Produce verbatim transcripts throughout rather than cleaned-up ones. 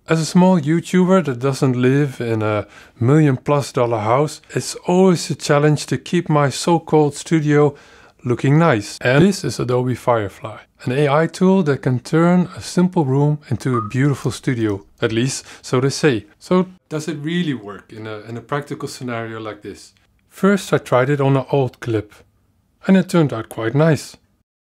As a small YouTuber that doesn't live in a million plus dollar house, it's always a challenge to keep my so-called studio looking nice. And this is Adobe FireFly, an A I tool that can turn a simple room into a beautiful studio. At least, so they say. So does it really work in a, in a practical scenario like this? First I tried it on an old clip, and it turned out quite nice.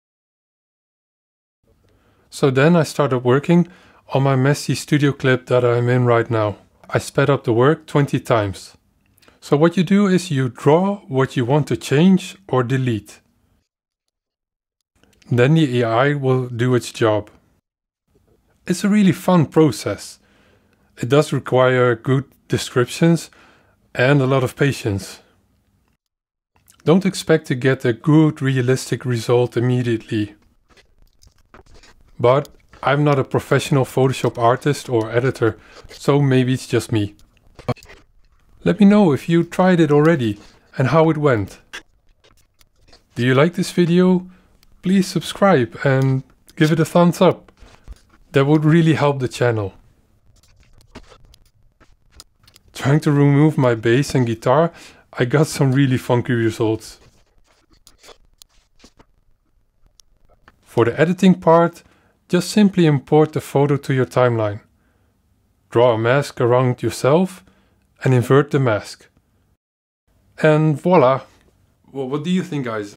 So then I started working on my messy studio clip that I'm in right now. I sped up the work twenty times. So what you do is you draw what you want to change or delete. Then the A I will do its job. It's a really fun process. It does require good descriptions and a lot of patience. Don't expect to get a good realistic result immediately. But I'm not a professional Photoshop artist or editor, so maybe it's just me. Let me know if you tried it already and how it went. Do you like this video? Please subscribe and give it a thumbs up. That would really help the channel. Trying to remove my bass and guitar, I got some really funky results. For the editing part, just simply import the photo to your timeline. Draw a mask around yourself and invert the mask. And voila! Well, what do you think, guys?